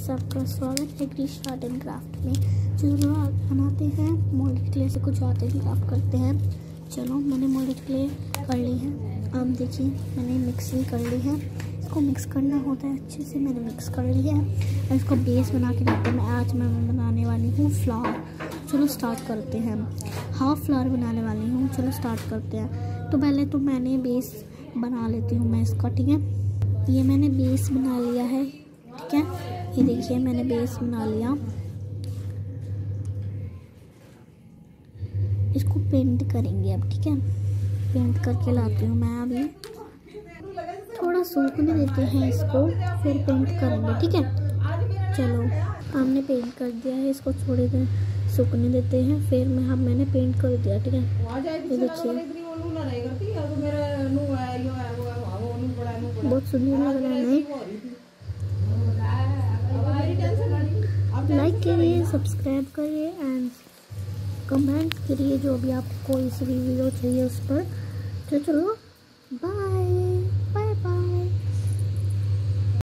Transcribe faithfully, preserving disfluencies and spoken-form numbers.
Guys, आपका स्वागत है ग्रीश आर्ट एंड क्राफ्ट में। जो लोग बनाते हैं मोल्डेड क्ले से कुछ आर्ट एंड क्राफ्ट करते हैं। चलो, मैंने मोल्डेड क्ले कर ली है। आप देखिए, मैंने मिक्स भी कर ली है। इसको मिक्स करना होता है अच्छे से। मैंने मिक्स कर लिया है और इसको बेस बना के रखते हैं। मैं आज मैं बनाने वाली हूँ फ्लावर। चलो स्टार्ट करते हैं। हाफ फ्लावर बनाने वाली हूँ। चलो स्टार्ट करते हैं। तो पहले तो मैंने बेस बना लेती हूँ मैं इसका, ठीक है। ये मैंने बेस बना लिया है, ठीक है। ये देखिए, मैंने बेस बना लिया। इसको पेंट करेंगे अब, ठीक है। पेंट करके लाती हूँ मैं। अभी थोड़ा सूखने देते हैं इसको, फिर पेंट करेंगे, ठीक है। चलो, हमने पेंट कर दिया है। इसको थोड़ी देर सूखने देते हैं, फिर मैं हम मैंने पेंट कर दिया, ठीक है। ये देखिए, बहुत सुंदर लग रहा है। लाइक करिए, सब्सक्राइब करिए एंड कमेंट करिए जो भी आपको इस वीडियो चाहिए उस पर। तो चलो, बाय।